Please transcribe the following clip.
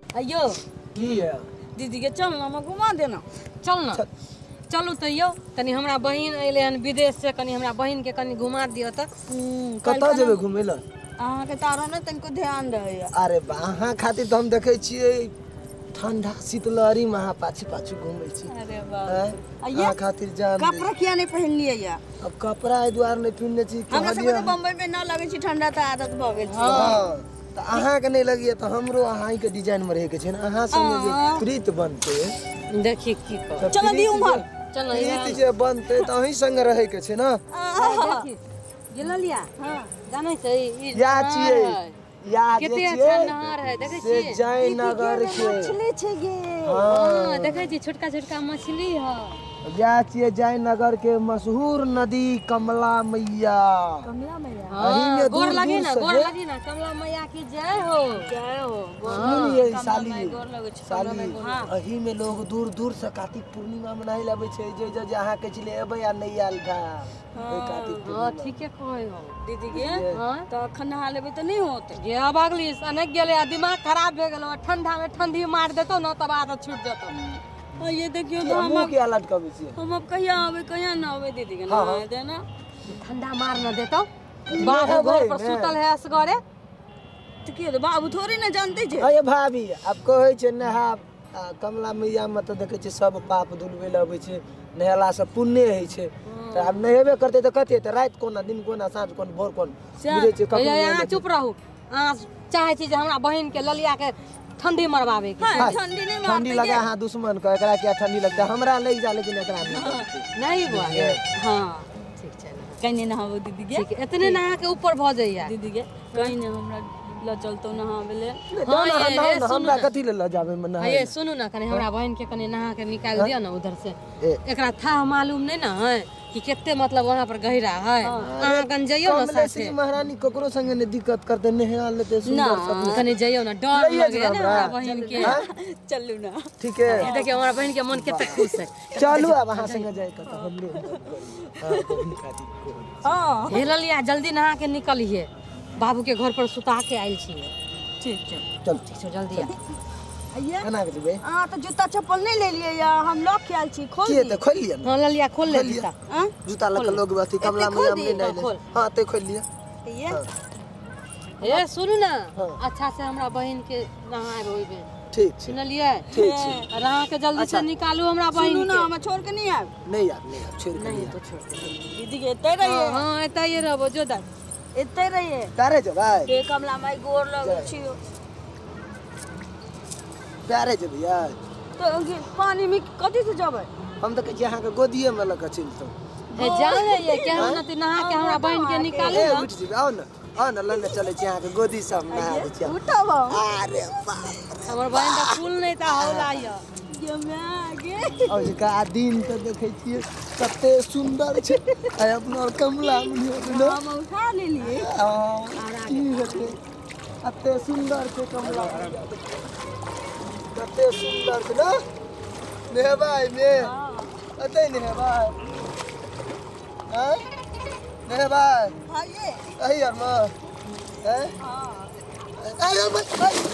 अयो की है दीदी के चल ना हम घुमा देना चल ना चलू तो यो कनी हमरा बहिन अइले हन विदेश से कनी हमरा बहिन के कनी घुमा दियो त कतऽ जेबै घुमै लए अहाँ के तारा ने तनको ध्यान रहैया अरे अहाँ खातिर तो हम देखै छियै ठंडा शीतलहरी में अहाँ पाछू पाछू घूमै छी। अरे वाह अहाँ खातिर जान कपड़ा किया नहीं पहन लिया या अब कपड़ा ए द्वार नहीं पहनने छी हमरा सब तो बम्बई में ना लगे छी ठंडा त आदत भ गेल छी। हां त अहाँ के नहीं लगिए त हमरो अहाँ के डिजाइन में रहे के छै न अहाँ संगे जे प्रीत बनते देखि की कर चल दी उम्हर चल प्रीत जे बनते त अहीं संग रहे के छै न देखि गेललिया हां जानै छै या छियै या केते अच्छा नहर है देखे छी से जयनगर के मछली छै गे हां देखे छी छोटका छोटका मछली है या छियै जयनगर के मशहूर नदी कमला मैया। कमला मैया हां गोर लगी ना कमला मैया की जय हो सुनिए साली गोर लगे छै साली अही में लोग दूर दूर से कार्तिक पूर्णिमा मनाई लाबे छै जे अहाँ के चले एबै आ नहीं आयल था हां ठीके कहै हो दीदी के हां त खन्हा लेबै त नहीं होते जे अब अगली अनेक गेले दिमाग खराब भ गेलो ठंडा में ठंडी मार देतो न तब आदत छूट जतो। ये देखियो तो हम क्या लटकाबे छी हम अब कहिया आवे कहिया ना आवे दीदी के ना देना ठंडा मार न देतो बाबू घर पर सुतल है असगरे त के बाबू थोड़ी ना जानते छे। अरे भाभी अब कहै छै नहा कमला मैया में तो देखे छै सब पाप धुलबे लबे छै नहेला से पुण्य है छै त अब नहेबे करते त कते त रात कोना दिन कोना साँझ कोन भोर कोन बुझे छै कखनो यहाँ चुप रहू आ चाहे छी जे हमरा बहिन के ललिया के ठंडी मरवावे के ठंडी नहीं ठंडी लगा हां दुश्मन को एकरा क्या ठंडी लगता हमरा लग जा लेकिन एकरा नहीं बुआ हां ठीक छै कहीं नहाबो दीदी के ठीक इतने नहा के ऊपर भ जाइया दीदी के कहीं न हमरा ल चलतो नहाबे ले हां हमरा कथि ले ल जाबे में नहा ये सुनू ना कने हमरा बहन के कने नहा के निकाल दिया ना उधर से एकरा था मालूम नहीं ना है कि कितने मतलब वहां पर गहरा है अहाँ कन जइयो ना साथे महारानी ककरो संगे ने दिक्कत करते नहा लेते सुंदर सब कने जइयो ना डर लगे ना हमरा बहन के चलू ना ठीक है ये देखिए हमरा बहन के मन कितना खुश है चलू अब वहां संगे जाए त हमरे हां हे ललिया जल्दी नहा के निकलिए बाबू के घर पर सुता के आइल छी। ठीक छै चल ठीक छै जल्दी आइए केना के जेबै हां त जूता चप्पल नहीं ले लिए या हम लॉक के आइल छी खोल के त खोल लिया हां ललिया खोल ले जूता हां जूता लग लोग बस कमला मैया में नहीं हां ते खोल लिया ये ए सुनू ना अच्छा से हमरा बहन के नहाए होइबे ठीक छै सुनलिए ठीक छै रहा के जल्दी से निकालू हमरा बहन के सुनू ना हम छोड़ के नहीं आब नहीं छोड़ के नहीं तो छोड़ दीदी के एते रहिए हां एते ही रहबो जो दा एते रहिए तारे जो भाई के कमला माई गोर लगै छी प्यारे जे भैया तो पानी में कथि से जबै हम तो कह अहाँ के गोदिए में लग चलतो ए जाने ये के हम न नहा के हमरा बहन के निकालू ना उठ जी आओ ना लने चले छी अहाँ के गोदी सब नहा दे छी उठब अरे बाप हमर बहन त फूल नहीं त हौला य ये मैं आगे और का दिन तो देखे छी कते सुंदर छै आ अपना कमला में हम उठा लेलिए कते सुंदर छै कमला कते सुंदर छै ना नेहबाई में अते नेहबाई हैं नेहबाई हां ये अही यार मां हैं हां अरे भाई